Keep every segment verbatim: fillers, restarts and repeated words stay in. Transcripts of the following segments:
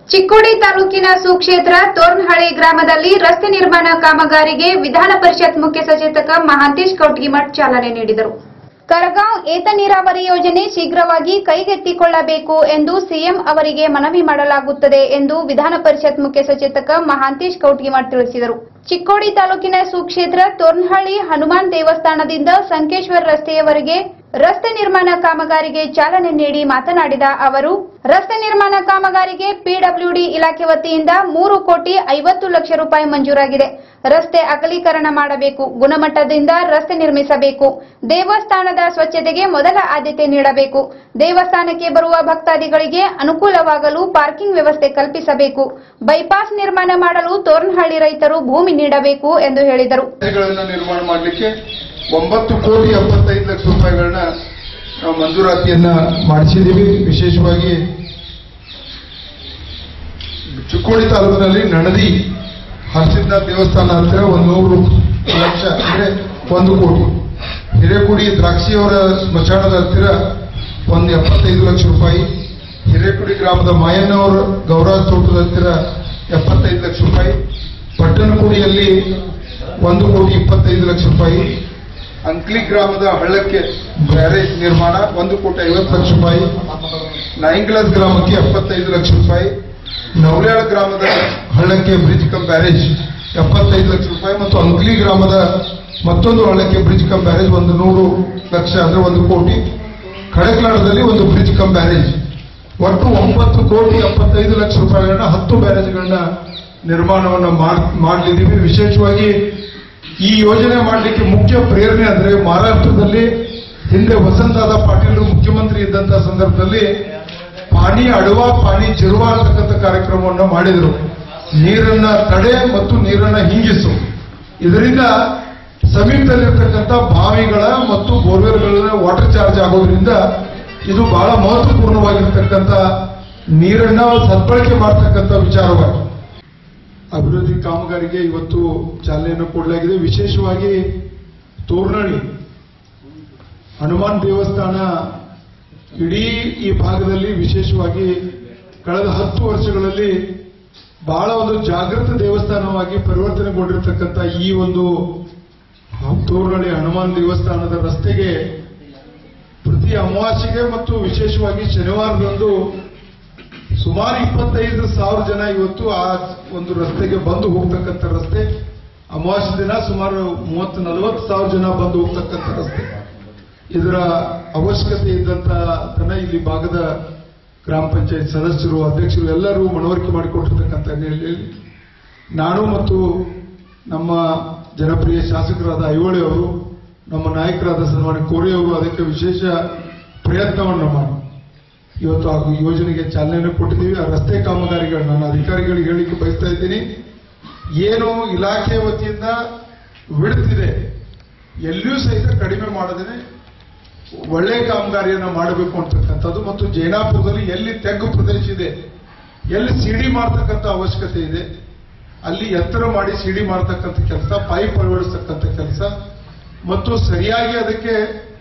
ಚಿಕ್ಕೋಡಿ ತಾಲೂಕಿನ ಸುಕ್ಷೇತ್ರ ತೋರ್ನಹಳ್ಳಿ ಗ್ರಾಮದಲ್ಲಿ ರಸ್ತೆ ನಿರ್ಮಾಣ ಕಾಮಗಾರಿಗೆ ವಿಧಾನ ಪರಿಷತ್ ಮುಖ್ಯ ಸಚೇತಕ ಮಹಾಂತೇಶ್ ಕೌಟಗಿಮಠ್ ಚಾಲನೆ ನೀಡಿದರು. ಕರಗಾಂವ್ ಏತ ನೀರಾವರಿ ಯೋಜನೆ ಶೀಘ್ರವಾಗಿ ಕೈಗೆತ್ತಿಕೊಳ್ಳಬೇಕು ಎಂದು ಸಿಎಂ ಅವರಿಗೆ ಮನವಿ ಮಾಡಲಾಗುತ್ತದೆ ಎಂದು ವಿಧಾನ ಪರಿಷತ್ ಮುಖ್ಯ ಸಚೇತಕ ಮಹಾಂತೇಶ್ ಕೌಟಗಿಮಠ್ ತಿಳಿಸಿದರು. ಚಿಕ್ಕೋಡಿ ತಾಲೂಕಿನ ಸುಕ್ಷೇತ್ರ ತೋರ್ನಹಳ್ಳಿ ಹನುಮಾನ್ ದೇವಸ್ಥಾನದಿಂದ ಸಂಕೇಶ್ವರ್ ರಸ್ತೆಯವರೆಗೆ ರಸ್ತೆ ನಿರ್ಮಾಣ ಕಾಮಗಾರಿಗೆ ಚಾಲನೆ ನೀಡಿ ಮಾತನಾಡಿದ ಅವರು, ರಸ್ತೆ ನಿರ್ಮಾಣ ಕಾಮಗಾರಿಗೆ ಪಿಡಬ್ಲ್ಯೂಡಿ ಇಲಾಖೆ ವತಿಯಿಂದ ಮೂರು ಕೋಟಿ ಐವತ್ತು ಲಕ್ಷ ರೂಪಾಯಿ ಮಂಜೂರಾಗಿದೆ. ರಸ್ತೆ ಅಗಲೀಕರಣ ಮಾಡಬೇಕು, ಗುಣಮಟ್ಟದಿಂದ ರಸ್ತೆ ನಿರ್ಮಿಸಬೇಕು, ದೇವಸ್ಥಾನದ ಸ್ವಚ್ಛತೆಗೆ ಮೊದಲ ಆದ್ಯತೆ ನೀಡಬೇಕು, ದೇವಸ್ಥಾನಕ್ಕೆ ಬರುವ ಭಕ್ತಾದಿಗಳಿಗೆ ಅನುಕೂಲವಾಗಲು ಪಾರ್ಕಿಂಗ್ ವ್ಯವಸ್ಥೆ ಕಲ್ಪಿಸಬೇಕು, ಬೈಪಾಸ್ ನಿರ್ಮಾಣ ಮಾಡಲು ತೋರ್ನಹಳ್ಳಿ ರೈತರು ಭೂಮಿ ನೀಡಬೇಕು ಎಂದು ಹೇಳಿದರು. ನಿರ್ಮಾಣ ಮಾಡಲಿಕ್ಕೆ ಒಂಬತ್ತು ಕೋಟಿ ಎಪ್ಪತ್ತೈದು ಲಕ್ಷ ರೂಪಾಯಿಗಳನ್ನ ನಾವು ಮಂಜೂರಾತಿಯನ್ನ ಮಾಡಿಸಿದ್ದೀವಿ. ವಿಶೇಷವಾಗಿ ಚಿಕ್ಕೋಡಿ ತಾಲೂಕಿನಲ್ಲಿ ನಣದಿ ಹರಸಿದ್ನಾಥ ದೇವಸ್ಥಾನ ಹತ್ತಿರ ಒಂದು ನೂರು ಲಕ್ಷ ಅಂದ್ರೆ ಒಂದು ಕೋಟಿ, ಹಿರೇಕುಡಿ ದ್ರಾಕ್ಷಿಯವರ ಸ್ಮಶಾನದ ಹತ್ತಿರ ಒಂದು ಎಪ್ಪತ್ತೈದು ಲಕ್ಷ ರೂಪಾಯಿ, ಹಿರೇಕುಡಿ ಗ್ರಾಮದ ಮಾಯಣ್ಣವರ ಗೌರಾಜ್ ತೋಟದ ಹತ್ತಿರ ಎಪ್ಪತ್ತೈದು ಲಕ್ಷ ರೂಪಾಯಿ, ಪಟ್ಟಣಕುಡಿಯಲ್ಲಿ ಒಂದು ಕೋಟಿ ಇಪ್ಪತ್ತೈದು ಲಕ್ಷ ರೂಪಾಯಿ, ಅಂಕ್ಲಿ ಗ್ರಾಮದ ಹಳ್ಳಕ್ಕೆ ಬ್ಯಾರೇಜ್ ನಿರ್ಮಾಣ ಒಂದು ಕೋಟಿ ಐವತ್ತು ಲಕ್ಷ ರೂಪಾಯಿ, ನಾಯಿಂಗ್ಲಾಸ್ ಗ್ರಾಮಕ್ಕೆ ಎಪ್ಪತ್ತೈದು ಲಕ್ಷ ರೂಪಾಯಿ, ನವಲ್ಯಾಳ ಗ್ರಾಮದ ಹಳ್ಳಕ್ಕೆ ಬ್ರಿಡ್ಜ್ ಕಮ್ ಬ್ಯಾರೇಜ್ ಎಪ್ಪತ್ತೈದು ಲಕ್ಷ ರೂಪಾಯಿ ಮತ್ತು ಅಂಕ್ಲಿ ಗ್ರಾಮದ ಮತ್ತೊಂದು ಹಳ್ಳಕ್ಕೆ ಬ್ರಿಡ್ಜ್ ಕಮ್ ಬ್ಯಾರೇಜ್ ಒಂದು ನೂರು ಲಕ್ಷ ಅಂದ್ರೆ ಒಂದು ಕೋಟಿ, ಕಡಕ್ಲಾಡದಲ್ಲಿ ಒಂದು ಬ್ರಿಡ್ಜ್ ಕಮ್ ಬ್ಯಾರೇಜ್ ಒಟ್ಟು ಒಂಬತ್ತು ಕೋಟಿ ಎಪ್ಪತ್ತೈದು ಲಕ್ಷ ರೂಪಾಯಿಗಳನ್ನ ಹತ್ತು ಬ್ಯಾರೇಜ್ಗಳನ್ನ ನಿರ್ಮಾಣವನ್ನು ಮಾಡಲಿದ್ದೀವಿ. ವಿಶೇಷವಾಗಿ ಈ ಯೋಜನೆ ಮಾಡಲಿಕ್ಕೆ ಮುಖ್ಯ ಪ್ರೇರಣೆ ಅಂದ್ರೆ ಮಹಾರಾಷ್ಟ್ರದಲ್ಲಿ ಹಿಂದೆ ವಸಂತದಾದ ಪಾಟೀಲ್ ಮುಖ್ಯಮಂತ್ರಿ ಇದ್ದಂತಹ ಸಂದರ್ಭದಲ್ಲಿ ಪಾನಿ ಅಡವ ಪಾನಿ ಚಿರುವ ಅಂತಕ್ಕಂಥ ಕಾರ್ಯಕ್ರಮವನ್ನು ಮಾಡಿದರು. ನೀರನ್ನ ತಡೆ ಮತ್ತು ನೀರನ್ನ ಹಿಂಗಿಸು. ಇದರಿಂದ ಸಮೀಪದಲ್ಲಿರ್ತಕ್ಕಂಥ ಬಾವಿಗಳ ಮತ್ತು ಬೋರ್ವೆಲ್ಗಳ ವಾಟರ್ ಚಾರ್ಜ್ ಆಗೋದ್ರಿಂದ ಇದು ಬಹಳ ಮಹತ್ವಪೂರ್ಣವಾಗಿರ್ತಕ್ಕಂಥ ನೀರನ್ನ ಸದ್ಬಳಕೆ ಮಾಡತಕ್ಕಂಥ ವಿಚಾರವಾಗಿ ಅಭಿವೃದ್ಧಿ ಕಾಮಗಾರಿಗೆ ಇವತ್ತು ಚಾಲನೆಯನ್ನು ಕೊಡಲಾಗಿದೆ. ವಿಶೇಷವಾಗಿ ತೋರ್ನಹಳ್ಳಿ ಹನುಮಾನ್ ದೇವಸ್ಥಾನ ಇಡೀ ಈ ಭಾಗದಲ್ಲಿ ವಿಶೇಷವಾಗಿ ಕಳೆದ ಹತ್ತು ವರ್ಷಗಳಲ್ಲಿ ಬಹಳ ಒಂದು ಜಾಗೃತ ದೇವಸ್ಥಾನವಾಗಿ ಪರಿವರ್ತನೆಗೊಂಡಿರತಕ್ಕಂಥ ಈ ಒಂದು ತೋರ್ನಹಳ್ಳಿ ಹನುಮಾನ್ ದೇವಸ್ಥಾನದ ರಸ್ತೆಗೆ ಪ್ರತಿ ಅಮಾವಾಸ್ಯೆಗೆ ಮತ್ತು ವಿಶೇಷವಾಗಿ ಶನಿವಾರದಂದು ಸುಮಾರು ಇಪ್ಪತ್ತೈದು ಸಾವಿರ ಜನ ಇವತ್ತು ಆ ಒಂದು ರಸ್ತೆಗೆ ಬಂದು ಹೋಗ್ತಕ್ಕಂಥ ರಸ್ತೆ. ಅಮಾವಾಸ್ಯ ದಿನ ಸುಮಾರು ಮೂವತ್ತು ನಲವತ್ತು ಸಾವಿರ ಜನ ಬಂದು ಹೋಗ್ತಕ್ಕಂಥ ರಸ್ತೆ. ಇದರ ಅವಶ್ಯಕತೆ ಇದ್ದಂತನ ಇಲ್ಲಿ ಭಾಗದ ಗ್ರಾಮ ಪಂಚಾಯತ್ ಸದಸ್ಯರು, ಅಧ್ಯಕ್ಷರು ಎಲ್ಲರೂ ಮನವರಿಕೆ ಮಾಡಿಕೊಟ್ಟಿರ್ತಕ್ಕಂಥ ಹಿನ್ನೆಲೆಯಲ್ಲಿ ನಾನು ಮತ್ತು ನಮ್ಮ ಜನಪ್ರಿಯ ಶಾಸಕರಾದ ಐಹೊಳೆ ಅವರು, ನಮ್ಮ ನಾಯಕರಾದ ಸನ್ಮಾನ್ಯ ಕೋರೆ ಅವರು ಅದಕ್ಕೆ ವಿಶೇಷ ಪ್ರಯತ್ನವನ್ನು ಮಾಡಿ ಇವತ್ತು ಆ ಯೋಜನೆಗೆ ಚಾಲನೆಯನ್ನು ಕೊಟ್ಟಿದ್ದೀವಿ. ಆ ರಸ್ತೆ ಕಾಮಗಾರಿಗಳು ನಾನು ಅಧಿಕಾರಿಗಳಿಗೆ ಹೇಳಲಿಕ್ಕೆ ಬಯಸ್ತಾ ಇದ್ದೀನಿ, ಏನು ಇಲಾಖೆ ವತಿಯಿಂದ ಬಿಡುತ್ತಿದೆ ಎಲ್ಲಿಯೂ ಸಹಿತ ಕಡಿಮೆ ಮಾಡದೇನೆ ಒಳ್ಳೆ ಕಾಮಗಾರಿಯನ್ನು ಮಾಡಬೇಕು ಅಂತಕ್ಕಂಥದ್ದು ಮತ್ತು ಜೈನಾಪುರದಲ್ಲಿ ಎಲ್ಲಿ ತೆಗ್ಗು ಪ್ರದೇಶ ಇದೆ, ಎಲ್ಲಿ ಸಿಡಿ ಮಾಡತಕ್ಕಂಥ ಅವಶ್ಯಕತೆ ಇದೆ ಅಲ್ಲಿ ಎತ್ತರ ಮಾಡಿ ಸಿಡಿ ಮಾಡತಕ್ಕಂಥ ಕೆಲಸ, ಪೈಪ್ ಅಳವಡಿಸ್ತಕ್ಕಂಥ ಕೆಲಸ ಮತ್ತು ಸರಿಯಾಗಿ ಅದಕ್ಕೆ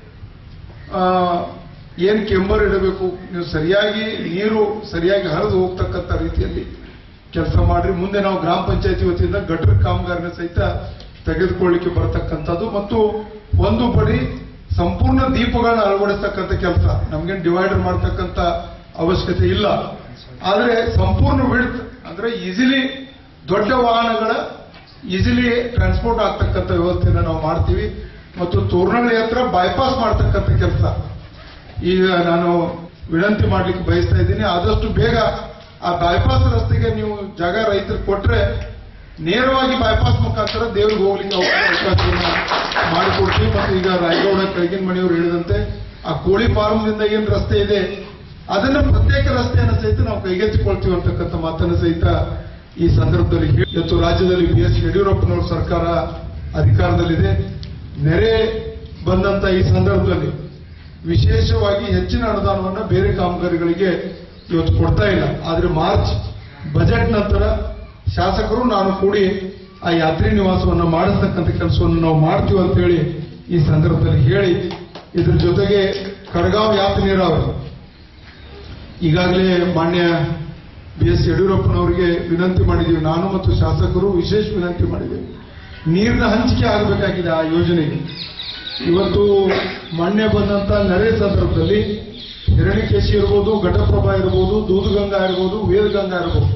ಏನ್ ಕೆಂಬರ್ ಇಡಬೇಕು, ನೀವು ಸರಿಯಾಗಿ ನೀರು ಸರಿಯಾಗಿ ಹರಿದು ಹೋಗ್ತಕ್ಕಂಥ ರೀತಿಯಲ್ಲಿ ಕೆಲಸ ಮಾಡ್ರಿ. ಮುಂದೆ ನಾವು ಗ್ರಾಮ ಪಂಚಾಯತಿ ವತಿಯಿಂದ ಗಟರ್ ಕಾಮಗಾರಿನ ಸಹಿತ ತೆಗೆದುಕೊಳ್ಳಿಕ್ಕೆ ಬರತಕ್ಕಂಥದ್ದು ಮತ್ತು ಒಂದು ಬಡಿ ಸಂಪೂರ್ಣ ದೀಪಗಳನ್ನ ಅಳವಡಿಸ್ತಕ್ಕಂಥ ಕೆಲಸ. ನಮ್ಗೇನು ಡಿವೈಡರ್ ಮಾಡ್ತಕ್ಕಂಥ ಅವಶ್ಯಕತೆ ಇಲ್ಲ, ಆದರೆ ಸಂಪೂರ್ಣ ವಿಡ್ತ್ ಅಂದ್ರೆ ಈಸಿಲಿ ದೊಡ್ಡ ವಾಹನಗಳ ಈಸಿಲಿ ಟ್ರಾನ್ಸ್ಪೋರ್ಟ್ ಆಗ್ತಕ್ಕಂಥ ವ್ಯವಸ್ಥೆಯನ್ನು ನಾವು ಮಾಡ್ತೀವಿ ಮತ್ತು ತೋರ್ನಹಳ್ಳಿ ಹತ್ರ ಬೈಪಾಸ್ ಮಾಡ್ತಕ್ಕಂಥ ಕೆಲಸ ಈಗ ನಾನು ವಿನಂತಿ ಮಾಡ್ಲಿಕ್ಕೆ ಬಯಸ್ತಾ ಇದ್ದೀನಿ. ಆದಷ್ಟು ಬೇಗ ಆ ಬೈಪಾಸ್ ರಸ್ತೆಗೆ ನೀವು ಜಾಗ ರೈತರು ಕೊಟ್ರೆ ನೇರವಾಗಿ ಬೈಪಾಸ್ ಮುಖಾಂತರ ದೇವ್ರಿಗೆ ಹೋಗ್ಲಿಕ್ಕೆ ಅವಕಾಶವನ್ನ ಮಾಡಿಕೊಡ್ತೀವಿ. ಮತ್ತು ಈಗ ರಾಯಗೌಡ ಕಳಗಿನ ಮನೆಯವರು ಹೇಳಿದಂತೆ ಆ ಕೋಳಿ ಫಾರ್ಮ್ನಿಂದ ಏನ್ ರಸ್ತೆ ಇದೆ ಅದನ್ನ ಪ್ರತ್ಯೇಕ ರಸ್ತೆಯನ್ನು ಸಹಿತ ನಾವು ಕೈಗೆತ್ತಿಕೊಳ್ತೀವಿ ಅಂತಕ್ಕಂಥ ಮಾತನ್ನು ಸಹಿತ ಈ ಸಂದರ್ಭದಲ್ಲಿ ಇವತ್ತು ರಾಜ್ಯದಲ್ಲಿ ಬಿ ಎಸ್ ಯಡಿಯೂರಪ್ಪನವರ ಸರ್ಕಾರ ಅಧಿಕಾರದಲ್ಲಿದೆ. ನೆರೆ ಬಂದಂತ ಈ ಸಂದರ್ಭದಲ್ಲಿ ವಿಶೇಷವಾಗಿ ಹೆಚ್ಚಿನ ಅನುದಾನವನ್ನು ಬೇರೆ ಕಾಮಗಾರಿಗಳಿಗೆ ಇವತ್ತು ಕೊಡ್ತಾ ಇಲ್ಲ. ಆದ್ರೆ ಮಾರ್ಚ್ ಬಜೆಟ್ ನಂತರ ಶಾಸಕರು ನಾನು ಕೂಡಿ ಆ ಯಾತ್ರಿ ನಿವಾಸವನ್ನು ಮಾಡಿಸ್ತಕ್ಕಂಥ ಕೆಲಸವನ್ನು ನಾವು ಮಾಡ್ತೀವಿ ಅಂತ ಹೇಳಿ ಈ ಸಂದರ್ಭದಲ್ಲಿ ಹೇಳಿ, ಇದ್ರ ಜೊತೆಗೆ ಕಡಗಾಂವ್ ಯಾತ್ರಿ ನೀರಾವರಿ ಈಗಾಗಲೇ ಮಾನ್ಯ ಬಿ ಎಸ್ ಯಡಿಯೂರಪ್ಪನವರಿಗೆ ವಿನಂತಿ ಮಾಡಿದ್ದೀವಿ. ನಾನು ಮತ್ತು ಶಾಸಕರು ವಿಶೇಷ ವಿನಂತಿ ಮಾಡಿದ್ದೇವೆ. ನೀರಿನ ಹಂಚಿಕೆ ಆಗಬೇಕಾಗಿದೆ ಆ ಯೋಜನೆಗೆ. ಇವತ್ತು ಮೊನ್ನೆ ಬಂದಂತ ನೆರೆ ಸಂದರ್ಭದಲ್ಲಿ ಹಿರಣ್ಯಕೇಶಿ ಇರ್ಬೋದು, ಘಟಪ್ರಭಾ ಇರ್ಬೋದು, ದೂಧಗಂಗಾ ಇರ್ಬೋದು, ವೇದಗಂಗಾ ಇರ್ಬೋದು,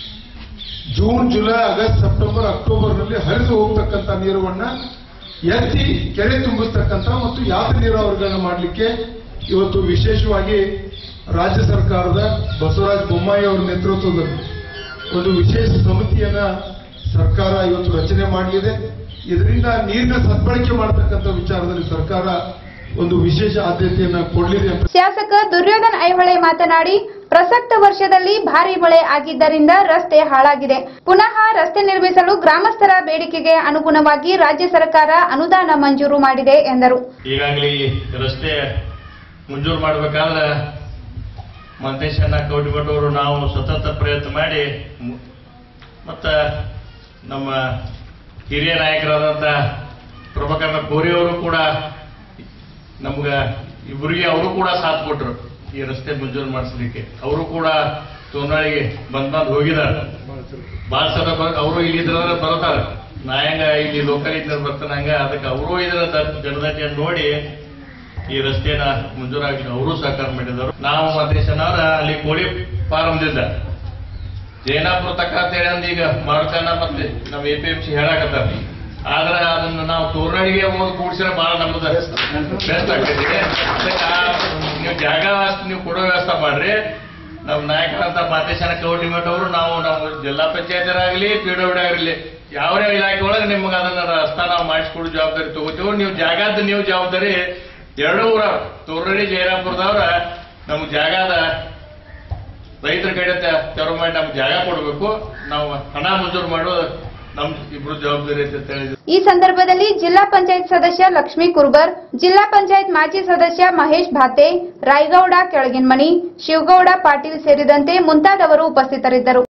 ಜೂನ್ ಜುಲೈ ಆಗಸ್ಟ್ ಸೆಪ್ಟೆಂಬರ್ ಅಕ್ಟೋಬರ್ನಲ್ಲಿ ಹರಿದು ಹೋಗ್ತಕ್ಕಂಥ ನೀರನ್ನ ಎತ್ತಿ ಕೆರೆ ತುಂಬಿಸ್ತಕ್ಕಂಥ ಮತ್ತು ಯಾತ್ರೆ ನೀರಾವರಿಗಳನ್ನ ಮಾಡಲಿಕ್ಕೆ ಇವತ್ತು ವಿಶೇಷವಾಗಿ ರಾಜ್ಯ ಸರ್ಕಾರದ ಬಸವರಾಜ ಬೊಮ್ಮಾಯಿ ಅವರ ನೇತೃತ್ವದಲ್ಲಿ ಒಂದು ವಿಶೇಷ ಸಮಿತಿಯನ್ನ ಸರ್ಕಾರ ಇವತ್ತು ರಚನೆ ಮಾಡಲಿದೆ. ಇದರಿಂದ ನೀರಿನ ಸದ್ಬಳಕೆ ಮಾಡತಕ್ಕಂಥ ವಿಚಾರದಲ್ಲಿ ಸರ್ಕಾರ ಒಂದು ವಿಶೇಷ ಆದ್ಯತೆಯನ್ನ ಕೊಡಲಿದೆ. ಶಾಸಕ ದುರ್ಯೋಧನ್ ಐಹೊಳೆ ಮಾತನಾಡಿ, ಪ್ರಸಕ್ತ ವರ್ಷದಲ್ಲಿ ಭಾರಿ ಮಳೆ ಆಗಿದ್ದರಿಂದ ರಸ್ತೆ ಹಾಳಾಗಿದೆ. ಪುನಃ ರಸ್ತೆ ನಿರ್ಮಿಸಲು ಗ್ರಾಮಸ್ಥರ ಬೇಡಿಕೆಗೆ ಅನುಗುಣವಾಗಿ ರಾಜ್ಯ ಸರ್ಕಾರ ಅನುದಾನ ಮಂಜೂರು ಮಾಡಿದೆ ಎಂದರು. ಈಗಾಗಲೇ ರಸ್ತೆ ಮಂಜೂರು ಮಾಡಬೇಕಾದ್ರೆ ಮಂತೇಶಣ್ಣ ಕೌಟಿಮಠ ಅವರು ನಾವು ಸತತ ಪ್ರಯತ್ನ ಮಾಡಿ ಮತ್ತ ನಮ್ಮ ಹಿರಿಯ ನಾಯಕರಾದಂಥ ಪ್ರಭಾಕರ ಕೋರಿ ಅವರು ಕೂಡ ನಮ್ಗ ಇಬ್ಬರಿಗೆ ಅವರು ಕೂಡ ಸಾಥ್ ಕೊಟ್ಟರು ಈ ರಸ್ತೆ ಮಂಜೂರು ಮಾಡಿಸಲಿಕ್ಕೆ. ಅವರು ಕೂಡ ತೋರ್ನಾಳಿಗೆ ಬಂದ್ ಬಂದ್ ಹೋಗಿದ್ದಾರೆ. ಬಾಳ ಸಲ ಅವರು ಇಲ್ಲಿ ಇದ್ರ ಬರ್ತಾರೆ, ನಾ ಹೆಂಗ ಇಲ್ಲಿ ಲೋಕಲ್ ಇದ್ರ ಬರ್ತಾನೆ ಹಂಗ ಅದಕ್ಕೆ ಅವರು ಇದರ ಜನದಟ್ಟಿಯನ್ನು ನೋಡಿ ಈ ರಸ್ತೆನ ಮಂಜೂರಾಗಿ ಅವರು ಸಹಕಾರ ಮಾಡಿದರು. ನಾವು ಮತೇಶನವರ ಅಲ್ಲಿ ಕೋಳಿ ಫಾರಂದಿಂದ ಜೈನಾಪುರ ತಕ್ಕ ಅಂತ ಹೇಳಿ ಅಂದ್ ಈಗ ಮಾರುಕನ್ನ ಮತ್ತೆ ನಮ್ಮ ಎ ಪಿ ಎಂ ಸಿ ಹೇಳಾಕತ್ತಾರ. ಆದ್ರೆ ಅದನ್ನ ನಾವು ತೋರ್ನಾಳಿಗೆ ಹೋಗಿ ಕೂಡ್ಸಿದ್ರೆ ಬಹಳ ನಮ್ದು ಬೆಸ್ಟ್ ಆಗ್ತೈತಿ. ನೀವು ಜಾಗ ನೀವು ಕೊಡೋ ವ್ಯವಸ್ಥೆ ಮಾಡ್ರಿ. ನಮ್ಮ ನಾಯಕರಂತ ಮಾತೇಶನ ಕೌಟಿಮಠ ಅವರು ನಾವು ನಾವು ಜಿಲ್ಲಾ ಪಂಚಾಯತರಾಗಲಿ ಪಿ ಡಬ್ಲ್ಯೂ ಆಗಿರಲಿ ಯಾವ ಇಲಾಖೆ ಒಳಗೆ ನಿಮ್ಗೆ ಅದನ್ನ ರಸ್ತಾ ನಾವು ಮಾಡಿಸ್ಕೊಡೋ ಜವಾಬ್ದಾರಿ ತಗೋತೀವಿ. ನೀವು ಜಾಗದ ನೀವು ಜವಾಬ್ದಾರಿ ಎರಡೂ ಊರ ತೋರ್ನಳ್ಳಿ ಜೈರಾಪುರದವ್ರ ನಮ್ಗೆ ಜಾಗದ ರೈತರ ಕಡೆ ತೆರವು ಮಾಡಿ ನಮ್ಗೆ ಜಾಗ ಕೊಡಬೇಕು, ನಾವು ಹಣ ಮಂಜೂರು ಮಾಡೋದು ನಮ್ ಇಬ್ರು ಜವಾಬ್ದಾರಿ ಅಂತ ಹೇಳಿದ್ರು. ಈ ಸಂದರ್ಭದಲ್ಲಿ ಜಿಲ್ಲಾ ಪಂಚಾಯತ್ ಸದಸ್ಯ ಲಕ್ಷ್ಮೀ ಕುರ್ಬರ್, ಜಿಲ್ಲಾ ಪಂಚಾಯತ್ ಮಾಜಿ ಸದಸ್ಯ ಮಹೇಶ್ ಭಾತೆ, ರಾಯಗೌಡ ಕೆಳಗಿನಮನಿ, ಶಿವಗೌಡ ಪಾಟೀಲ್ ಸೇರಿದಂತೆ ಮುಂತಾದವರು ಉಪಸ್ಥಿತರಿದ್ದರು.